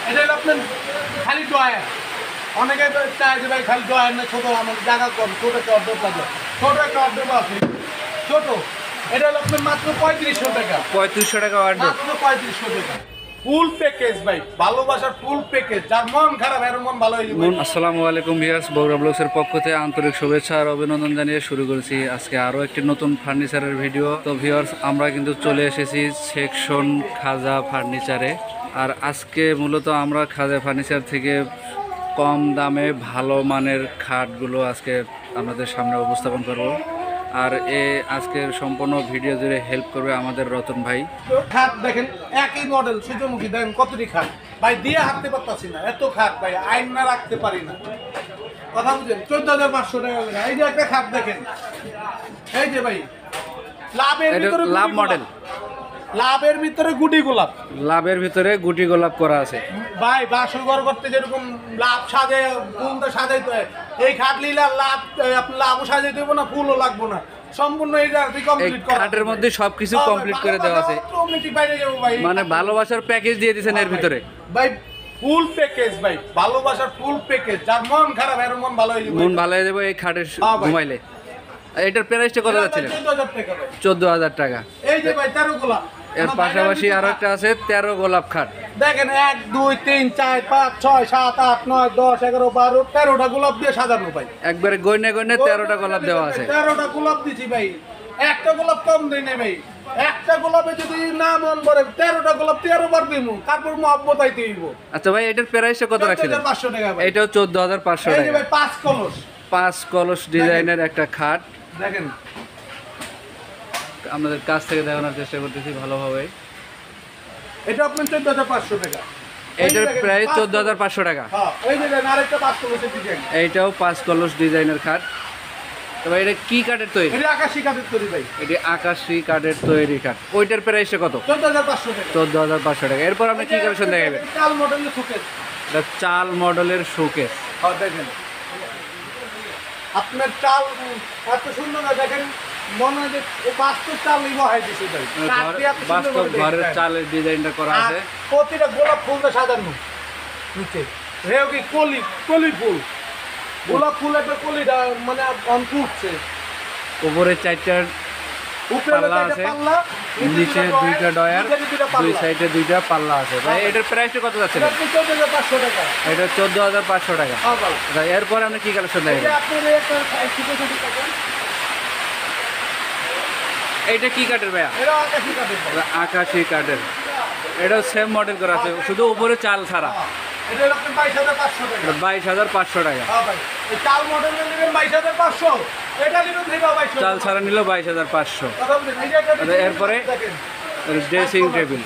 এটা হলো আপনার খালি ডয়ার। অনেকে চায় যে ভাই খালি ডয়ার না ছোট, আমার জায়গা কম, ছোট একটা অর্ডার থাকে, ছোট একটা অর্ডার আছে ছোট। এটা হলো আপনার মাত্র 3500 টাকা। 3500 টাকা অর্ডার, মাত্র 3500 টাকা। ফুল প্যাকেজ ভাই, ভালোবাসার ফুল প্যাকেজ। যার মন খারাপ এর মন ভালো হয়ে যাবে। আসসালামু আলাইকুম ভিউয়ার্স, বগুড়া ব্লগসের পক্ষ থেকে আন্তরিক শুভেচ্ছা আর অভিনন্দন জানিয়ে শুরু করেছি আজকে আরও একটি নতুন ফার্নিচারের ভিডিও। তো ভিউয়ার্স, আমরা কিন্তু চলে এসেছি সেকশন খাজা ফার্নিচারে। আর আজকে মূলত আমরা খাজা ফার্নিচার থেকে কম দামে ভালো মানের খাটগুলো আজকে আপনাদের সামনে উপস্থাপন করব। আর আজকের সম্পূর্ণ ভিডিও জুড়ে হেল্প করবে আমাদের রতন ভাই। খাট দেখেন একই মডেল, সূর্যমুখী দেখেন কতটি খাট ভাই, দিয়ে হাঁটতে পারতাছি না, এত খাট ভাই, আয়না রাখতে পারি না। কথা বুঝেন, 14,500 টাকা করে। এই যে একটা খাট দেখেন, এই যে ভাই লাভের ভিতরে লাভ মডেল, লাভের ভিতরে গুটি গোলাপ, লাভের ভিতরে গুটি গোলাপ করা আছে ভাই। বাসর করতে যেরকম লাভ সাজে, ফুলটা সাজাইতে হয়, এই খাট লিলা লাভ আপনি লাভও সাজাইতে হইব না, ফুলও লাগবো না, সম্পূর্ণ এটা কমপ্লিট করা। খাটের মধ্যে সবকিছু কমপ্লিট করে দেওয়া আছে, মানে ভালোবাসার প্যাকেজ দিয়ে দিয়েছেন এর ভিতরে ভাই। ফুল প্যাকেজ ভাই, ভালোবাসার ফুল প্যাকেজ। যার মন খারাপ এর মন ভালো হয়ে যাবে, মন ভালো হয়ে যাবে এই খাটের ঘুমাইলে। এটার প্রাইসটা কত যাচ্ছে? 14,000 টাকা ভাই। 14,000 টাকা। এই যে ভাই 13 গোলাপ। এর পাশাপাশি আরো একটা আছে 13 গোলাপ খাট। দেখেন 1 2 3 4 5 6 7 8 9 10 11 12 13টা গোলাপ দিয়ে সাজানো ভাই। একবারে গয়না গয়না 13টা গোলাপ দেওয়া আছে। 13টা গোলাপ দিছি ভাই, একটা গোলাপ কম দেই না ভাই। একটা গোলাপে যদি না মন ভরে 13টা গোলাপ 13 বার দিমু, তারপর মহব্বত আইতে হইব। আচ্ছা ভাই, এটার প্রাইসটা কত রাখছেন? 14,500 টাকা ভাই। এটাও 14,500 এই যে টাকা। ভাই 5 কলস, 5 কলস ডিজাইনের একটা খাট দেখেন আমাদের কাছ থেকে দেখানোর চেষ্টা করতেছি ভালোভাবে। এটা আপনার 14,500 টাকা। এটার প্রাইস 14,500 টাকা। হ্যাঁ, এই যে দেখেন আরেকটা 5 কলসের ডিজাইন। এইটাও 5 কলস ডিজাইনের খাট। তবে এটা কি কাঠের তৈরি? এটা আকাশী কাঠের তৈরি ভাই। এটি আকাশী কাঠের তৈরি খাট। ওইটার প্রাইসটা কত? 14,500 টাকা। 14,500 টাকা। এরপর আপনি কি কালেকশন দেখাবেন? চাল মডেলের শোকেস। এটা চাল মডেলের শোকেস। হ্যাঁ দেখেন, আপনার চাল এত সুন্দর না, দেখেন মনে হয় যে ও বাস্তব চাল বহাই দিছে ভাই। বাস্তব ঘরের চালের ডিজাইনটা করা আছে। প্রতিটা গোলাপ ফুলটা সাজানো নিচে, রেও কি কলি কলি ফুল, গোলাপ ফুল একটা কলিটা মানে ফুটছে। উপরে 4টার পাল্লা আছে, নিচে 2টা ডয়ার, দুই সাইডে 2টা পাল্লা আছে। ভাই এটার প্রাইসটা কত যাচ্ছে? 14,500 টাকা। এটা 14,500 টাকা। এরপর আপনি কি কালেকশন দেখবেন? এইটা কি কাঠের ভাইয়া? আকাশী কাঠের। এটা সেম মডেল করা আছে, শুধু উপরে চাল ছাড়া। 22,500 টাকা। চাল ছাড়া নিল 22,500। এরপরে ড্রেসিং টেবিল,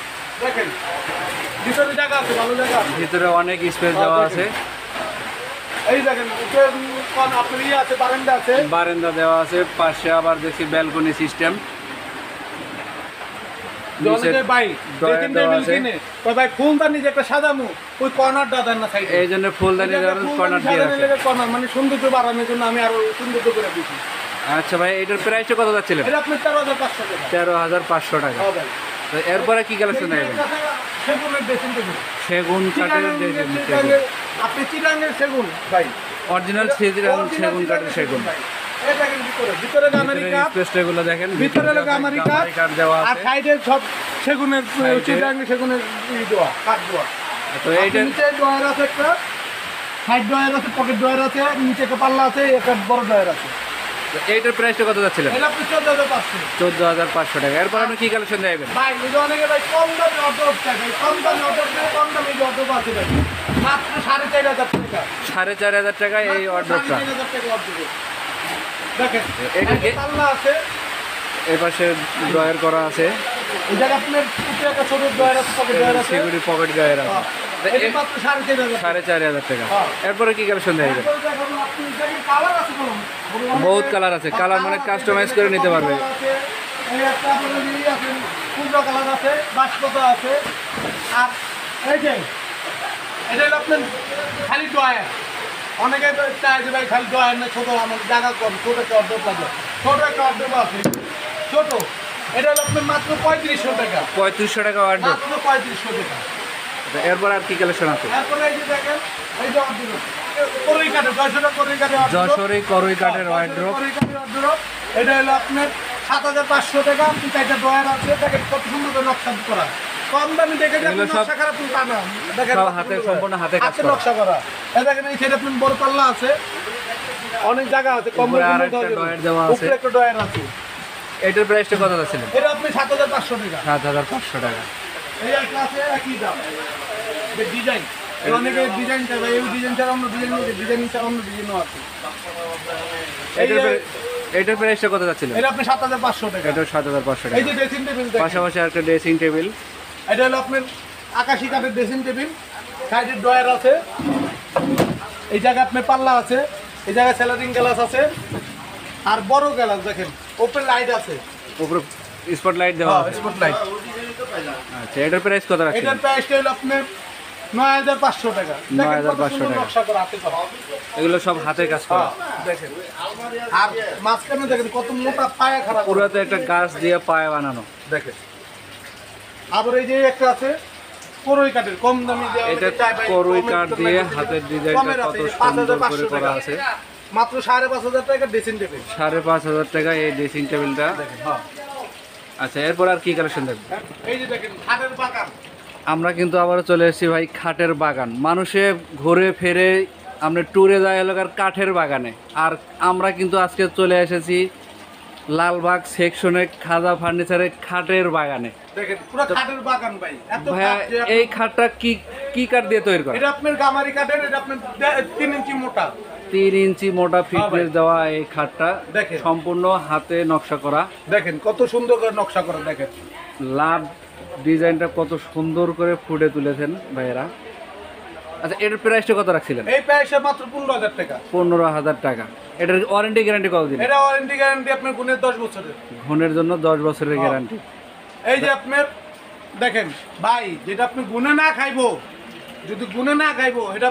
ভিতরে অনেক স্পেস দেওয়া আছে। এই দেখেন আপনার ইয়ে আছে, বারান্দা আছে, বারান্দা দেওয়া আছে। পাশে আবার দেখি ব্যালকনি সিস্টেম। ফুলদানি যে একটা সাজামু, ওই কর্নারটা দেন না সাইডে, এই জন্য ফুলদানি কর্নার দিয়ে রাখছে। কর্নার মানে সৌন্দর্য বাড়ানোর জন্য আমি আরো সৌন্দর্য করে দিচ্ছি। আচ্ছা ভাই, এটার প্রাইসটা কত যাচ্ছিলেন? এটা আপনার 13,500 টাকা। 13,500 টাকা। এরপরে কি কালেকশন দেখবেন? সেগুন কাঠের আপনি চিটাঙ্গের সেগুন ভাই, অরিজিনাল সেগুন কাঠের সেগুন। ভিতরে গামারি কাঠ, স্পেসগুলো দেখেন, ভিতরে গামারি কাঠ দেওয়া আছে, আর সাইডে সব সেগুনের চিটাঙ্গের সেগুনের দেওয়া কাঠ দেওয়া। তো এইটা নিচে ডয়ার আছে, একটা সাইড ডয়ার আছে, পকেট ডয়ার আছে, নিচে একটা পাল্লা আছে, একটা বড় ডয়ার আছে। এইটার প্রাইসটা কত যাচ্ছিল? এটা আপনি 14,500। 14,500 টাকা। এরপর আপনি কি কালেকশন দেখবেন? ভাই অনেকে ভাই কম দামে অটো থাকে, কম দামে অটো দিয়ে কম দামে অটো আছে ভাই, মাত্র 4,500 টাকা। 4,500 টাকায় এই অর্ডারটা। দেখেন এটা পাল্লা আছে, এই পাশে ড্রয়ার করা আছে, এই জায়গা আপনার উপরে একটা ছোট ড্রয়ার আছে, পকেট ড্রয়ার আছে, সিকিউরিটি পকেট ড্রয়ার আছে। এটা মাত্র 4,500 টাকা। এরপরে কি কালেকশন দেখবেন? কালার আছে, বহুত কালার আছে। কালার মানে কাস্টমাইজ করে নিতে পারবে। এই একটা আপনার ইয়ে আছে, কুমড়ো কালার আছে, বাঁশপাতা আছে, আর এই যে এটা হলো আপনার খালি ডয়ার। অনেকে চায় যে ভাই খালি ডয়ার না ছোট, আমার জায়গা কম, ছোট একটা অর্ডার থাকে, ছোট একটা অর্ডার আছে ছোট। এটা হলো আপনার মাত্র 3500 টাকা। 3500 টাকা অর্ডার, মাত্র 3500 টাকা। এরপর আর কি কালেকশন আছে? এরপরে এই যে দেখেন এই যে করই কাঠে যশোরে করই কাঠের ওয়ার্ড্রপ। এটা হলো আপনার 7,500 টাকা। চারটা ড্রয়ার আছে, দেখেন কত সুন্দর করে নকশা করা। কম দামি দেখে নকশা খারাপ তা না, দেখেন হাতে সম্পূর্ণ হাতে কাজ করা, নকশা করা। এই দেখেন এই সাইডে আপনার বড় পাল্লা আছে, অনেক জায়গা আছে, কম ড্রয়ার দেওয়া আছে, একটা ড্রয়ার আছে। এটার প্রাইসটা কত আছে? এটা আপনি 7,500 টাকা। 7,500 টাকা। এই একটা আছে একই দাম, ডিজাইন অনেকে ডিজাইন চাই, এই ডিজাইন ছাড়া অন্য ডিজাইন ছাড়া অন্য ডিজাইনও আছে। এটার প্রাইসটা কত যাচ্ছিল? এটা আপনি 7,500 টাকা। এটা 7,500 টাকা। এই যে ড্রেসিং টেবিল, পাশাপাশি একটা ড্রেসিং টেবিল। এটা হলো আপনার আকাশি কাঠের ড্রেসিং টেবিল, সাইডের ড্রয়ার আছে, এই জায়গায় আপনার পাল্লা আছে, এই জায়গায় স্যালাডিং গ্লাস আছে, আর বড় গ্লাস দেখেন ওপেন লাইট আছে, উপরে স্পট লাইট দেওয়া আছে। Spot light. আচ্ছা, এটার প্রাইস কত রাখছেন? এটার প্রাইসটা হলো আপনার 9,500 টাকা। 9,500 টাকা। নকশা করা হাতে করা, এগুলো সব হাতে কাজ করা। দেখেন আর মাঝখানে দেখেন কত মোটা পায়া খারাপ, পুরাতে একটা গাছ দিয়ে পায়ে বানানো। দেখেন আবার এই যে একটা আছে করই কাঠের, কম দামি দেওয়া। এটা করই কাঠ দিয়ে হাতের ডিজাইনটা কত সুন্দর করে করা আছে। মাত্র 5,500 টাকা ড্রেসিং টেবিল। 5,500 টাকা এই ড্রেসিং টেবিলটা। আচ্ছা, এরপর আর কি কালেকশন দেখবেন? এই যে দেখেন খাটের বাগান। আমরা কিন্তু আবারও চলে এসেছি ভাই খাটের বাগান। মানুষে ঘুরে ফেরে আমরা ট্যুরে যায় এলাকার কাঠের বাগানে, আর আমরা কিন্তু আজকে চলে এসেছি লালবাগ সেকশনে খাজা ফার্নিচারের খাটের বাগানে। দেখেন পুরো খাটের বাগান ভাই। এত ভাইয়া, এই খাটটা কি কাঠ দিয়ে তৈরি করা? এটা আপনার গামারি কাঠের, এটা আপনার 3 ইঞ্চি মোটা। 3 ইঞ্চি মোটা ফিটনেস দেওয়া এই খাটটা দেখেন সম্পূর্ণ হাতে নকশা করা। দেখেন কত সুন্দর করে নকশা করা, দেখেন লাভ ডিজাইনটা কত সুন্দর করে ফুটে তুলেছেন ভাইয়েরা। আচ্ছা, এটার প্রাইসটা কত রাখছিলেন? এই প্রাইসটা মাত্র 15,000 টাকা। 15,000 টাকা। এটার ওয়ারেন্টি গ্যারান্টি কত দিন? এটা ওয়ারেন্টি গ্যারান্টি আপনার গুণের 10 বছরের। ঘনের জন্য 10 বছরের গ্যারান্টি। এই যে আপনার দেখেন ভাই, যেটা আপনি গুণে না খাইবো, যদি গুণে না খাইবো এটা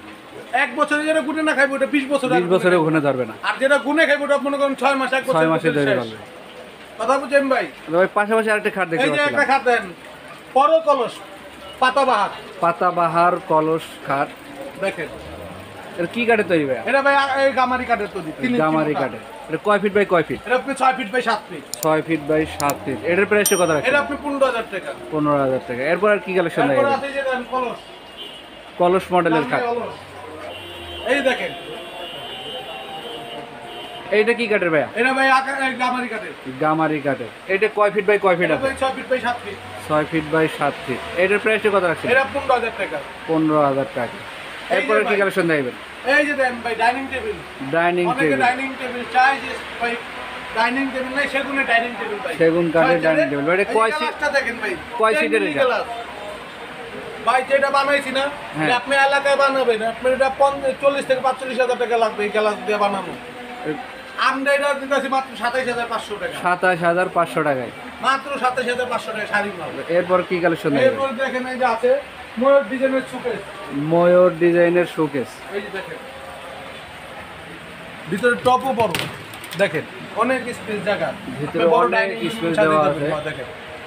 1 বছরে, যেটা গুণে না খাইবো এটা 20 বছর, 20 বছরে গুণে ধরবে না। আর যেটা গুণে খাইবো ওটা মনে করেন 6 মাস, 1 বছর, 6 মাসে ধরে পারবে। কথা বুঝছেন ভাই? ভাই পাশাপাশি আরেকটা খাট দেখতে এই যে একটা পাচ্ছিলাম, খাট দেন, বড় কলস পাতাবাহার। পাতাবাহার কলস খাট। দেখেন এটা কি কাঠে তৈরি ভাই? এটা ভাই এই গামারি কাঠের তৈরি, 3 ইঞ্চি গামারি মোটা। কাঠে। এটা কয় ফিট বাই কয় ফিট? এটা আপনি 6 feet by 7 feet. 6 feet by 7 feet. এটার প্রাইসটা কত রাখছেন? এটা আপনি 15,000 টাকা। 15,000 টাকা। এরপর আর কি কালেকশন এরপর দেখবেন? আছে যে দেন কলস, কলস মডেলের খাট। কলস। এই দেখেন এইটা কি কাঠের ভাইয়া? এটা ভাই গামারি কাঠের। গামারি কাঠের। এটা কয় ফিট বাই কয় ফিট এটা আছে? ভাই 6 feet by 7 feet. 6 feet by 7 feet. এটার প্রাইসটা কত রাখছেন? এটা 15,000 টাকা। 15,000 টাকা। এরপর কি কালেকশন দেখবেন? এই যে দেন ভাই ডাইনিং টেবিল। ডাইনিং অনেকে টেবিল। ডাইনিং টেবিল চাই, যে ভাই ডাইনিং টেবিল নাই, সেগুনে ডাইনিং টেবিল ভাই। সেগুন কাঠের ডাইনিং টেবিল। এটা কয় সিট? গ্লাসটা দেখেন ভাই, কয় সিটের এটা? ভাই যেটা বানাইছি না, হ্যাঁ। এটা আপনি এলাকায় বানাবেন, আপনার এটা 40 থেকে 45,000 টাকা লাগবে এই গ্লাস দিয়ে বানানো। আমরা এটা দিতেছি মাত্র 27,500 টাকা। 27,500 টাকায়। মাত্র 27,500 টাকা শাড়ি মাল। এরপর কি কালেকশন দেখবেন? এরপর দেখেন এই যে আছে ময়ূর ডিজাইনের শোকেস। ময়ূর ডিজাইনের শোকেস। এই যে দেখেন ভিতরে টপও বড়, দেখেন অনেক স্পেস জায়গা, ভিতরে বড় অনেক ডাইনিং স্পেস দেওয়া আছে। দেখেন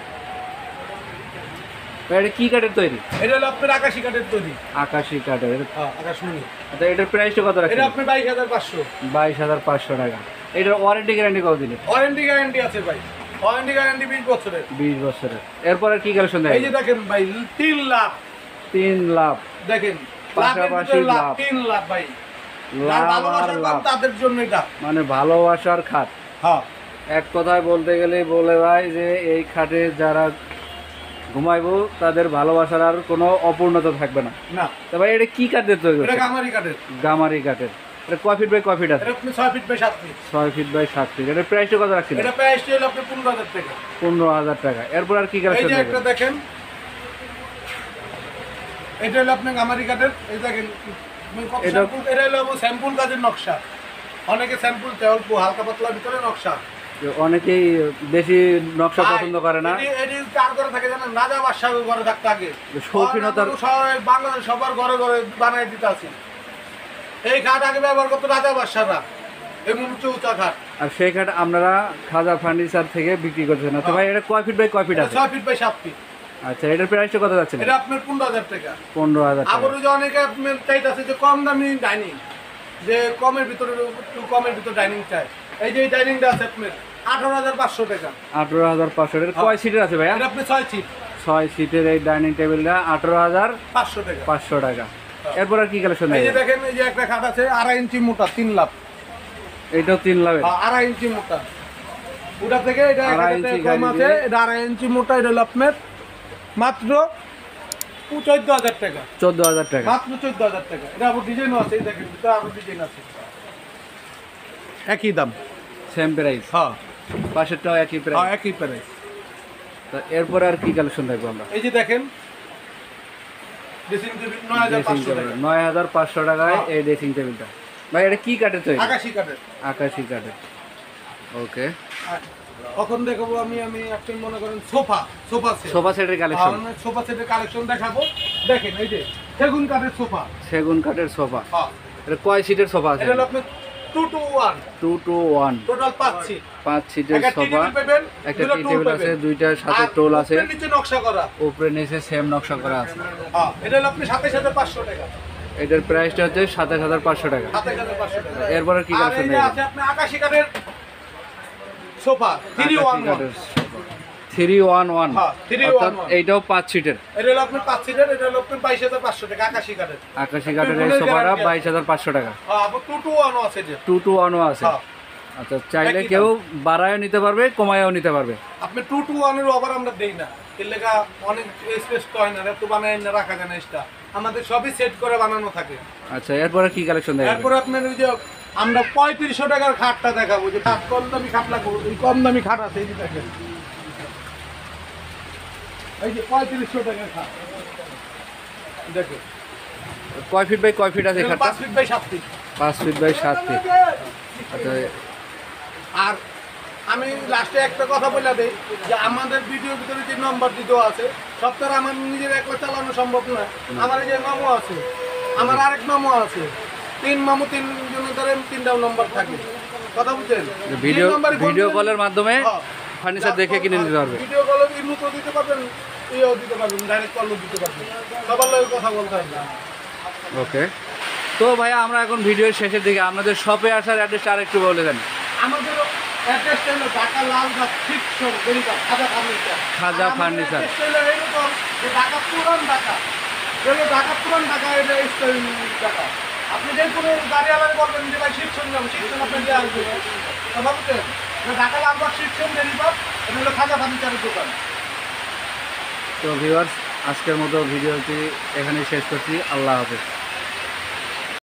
এটা কি কাঠের তৈরি? এটা হলো আপনার আকাশি কাঠের তৈরি। আকাশি কাঠের। আকাশমণি। আচ্ছা, এটার প্রাইসটা কত রাখছেন? এটা আপনি 22,500। 22,500 টাকা। এটার ওয়ারেন্টি গ্যারান্টি কত দিনের? ওয়ারেন্টি গ্যারান্টি আছে ভাই, ওয়ারেন্টি গ্যারান্টি 20 বছরের। 20 বছরের। এরপর আর কি কালেকশন এই দেখবেন? যে দেখেন ভাই 3 লাখ। 3 লাখ। দেখেন পাশাপাশি লাভ। 3 লাখ ভাই। লাভ আর ভালোবাসার লাভ। তাদের জন্য এটা মানে ভালোবাসার খাট। হ্যাঁ, এক কথায় বলতে গেলে বলে ভাই যে এই খাটে যারা ঘুমাইবো তাদের ভালোবাসার আর কোনো অপূর্ণতা থাকবে না। না তো ভাই এটা কি কাঠের তৈরি? এটা গামারি কাঠের। গামারি কাঠের। এটা কয় ফিট বাই কয় ফিট আছে? এটা আপনি 6 feet by 7 feet. 6 feet by 7 feet. এটার প্রাইসটা কত রাখছিলেন? এটা প্রাইস হলো আপনি 15,000 টাকা। 15,000 টাকা। এরপর আর কি এই কালেকশন যে দেখবেন? একটা দেখেন, এটা হলো আপনি গামারি কাঠের। এই দেখেন এটা হলো স্যাম্পল কাজের নকশা। অনেকে স্যাম্পল চাই, অল্প হালকা পাতলা ভিতরে নকশা। অনেকেই বেশি নকশা পছন্দ করে না। এটি কার ঘরে থাকে জানেন? রাজা বাদশাহ ঘরে থাকতে আগে শৌখিনতার বাংলাদেশ সবার ঘরে ঘরে বানাই দিতে আছে। এই খাট আগে ব্যবহার করতো রাজা বাদশাহরা, এই উঁচু উঁচা খাট। আর সেই খাট আপনারা খাজা ফার্নিচার থেকে বিক্রি করছেন না। তো ভাই এটা কয় ফিট বাই কয় ফিট আছে? 6 ফিট বাই 7 ফিট। আচ্ছা, এটার প্রাইসটা কত যাচ্ছে? এটা আপনার 15,000 টাকা। 15,000 টাকা। আবার যে অনেকে আপনার চাইতেছে যে কম দামি ডাইনিং, যে কমের ভিতরে একটু কমের ভিতরে ডাইনিং চাই, এই যে এই ডাইনিংটা আছে আপনার 18,500 টাকা। 18,500 টাকা। কয় সিটের আছে ভাইয়া? এটা আপনি 6 সিট। 6 সিটের এই ডাইনিং টেবিলটা 18,500 টাকা। 500 টাকা। এরপর আর কি কালেকশন? এই যে দেখেন, এই যে একটা খাট আছে 2.5 ইঞ্চি মোটা 3 লাখ। এটাও 3 লাখ? 2.5 ইঞ্চি মোটা। ওটা থেকে এটা 2.5 ইঞ্চি কম আছে, এটা 2.5 ইঞ্চি মোটা। এটা হলো আপনার মাত্র 14,000 টাকা। 14,000 টাকা। মাত্র 14,000 টাকা। এটা আবার ডিজাইনও আছে, এই দেখেন এটা আবার ডিজাইন আছে। একই দাম, সেম প্রাইস? হ্যাঁ। পাশেরটাও একই প্রাইস? হ্যাঁ, একই প্রাইস। তো এরপর আর কি কালেকশন দেখবো আমরা? এই যে দেখেন ড্রেসিং টেবিল 9,500 টাকা। 9,500 টাকায় এই ড্রেসিং টেবিলটা। ভাই এটা কি কাঠের তৈরি? আকাশী কাঠের। আকাশী কাঠের। ওকে। এখন দেখাবো আমি আপনি মনে করেন সোফা সেটের কালেকশন। সোফা সেটের কালেকশন দেখাবো। দেখেন এই যে সেগুন কাঠের সোফা। সেগুন কাঠের সোফা। হ্যাঁ। এটা কয় সিটের সোফা আছে? এটা হলো আপনার 2 to 1। 2 to 1। Total 5 seat. 5 সিটের সোফা। একটা টি টেবিল আছে, দুইটার সাথে টোল আছে। উপরে নিচে নকশা করা। উপরে নিচে সেম নকশা করা আছে। হ্যাঁ, এটা হলো আপনি 27,500 টাকা। এটার প্রাইসটা হচ্ছে 27,500 টাকা। 27,500 টাকা। এরপর কি কালেকশন দেখেন? আছে আপনি আকাশী কাঠের সোফা 3-1-1। 3-1-1। হ্যাঁ, 3-1-1। এইটাও 5 সিটের। এটা হলো আপনার 5 সিটের। এটা হলো আপনার 22,500 টাকা আকাশী কাঠের। আকাশী কাঠের এই সোফাটা 22,500 টাকা। হ্যাঁ, আবার 2 to 1 আছে যে। 2 to 1 আছে। হ্যাঁ। আচ্ছা, চাইলে কেউ বাড়ায়ও নিতে পারবে, কমায়ও নিতে পারবে। আপনি 2 to 1 এর ওভার আমরা দেই না। এর লেগা অনেক স্পেস তো হয় না, এত বানায় না রাখা যায় না। এটা আমাদের সবই সেট করে বানানো থাকে। আচ্ছা, এরপরে কি কালেকশন দেখাবেন? এরপর আপনার ওই যে আমরা 3500 টাকার খাটটা দেখাবো, যে খাট কম দামি খাট লাগবে। এই কম দামি খাট আছে, এই যে দেখেন, এই যে 3500 টাকার খাট। দেখেন কয় ফিট বাই কয় ফিট আছে খাটটা? 5 feet by 7 feet. 5 feet by 7 feet. আচ্ছা, আর আমি লাস্টে একটা কথা বলে দেই যে আমাদের ভিডিওর ভিতরে যে নাম্বার দিতে আছে, সপ্তাহে আমার নিজের একলা চালানো সম্ভব নয়। আমার এই যে মামু আছে, আমার আরেক মামু আছে, 3 মামু 3 জনের ধরে 3টাও নাম্বার থাকে। কথা বুঝছেন? ভিডিও কলের মাধ্যমে ফার্নিচার দেখে কিনে নিতে পারবে। ভিডিও কলও ইমুতো দিতে পারবেন, ইও দিতে পারবেন, ডাইরেক্ট কলও দিতে পারবেন। সবার লগে কথা বলতে হবে। ওকে। তো ভাইয়া, আমরা এখন ভিডিওর শেষের দিকে আপনাদের শপে আসার অ্যাড্রেসটা আরেকটু বলে দেন। আমাদের অ্যাড্রেসটা হলো ঢাকা লালবাগ শিক্ষক বেরিবাগ খাজা ফার্নিচার। খাজা ফার্নিচার। এরকম যে ঢাকা পুরান ঢাকা, যেগুলো ঢাকা পুরান ঢাকা, এটা স্টাইল ঢাকা। আপনি যে কোনো গাড়িওয়ালাকে বলবেন যে ভাই শিক্ষণ যাবো, শিক্ষণ আপনি দিয়ে আসবেন। কথা বুঝছেন? ঢাকা লালবাগ শিক্ষণ বেরিবাগ, এটা হলো খাজা ফার্নিচারের দোকান। তো ভিউয়ার্স, আজকের মতো ভিডিওটি এখানেই শেষ করছি। আল্লাহ হাফেজ।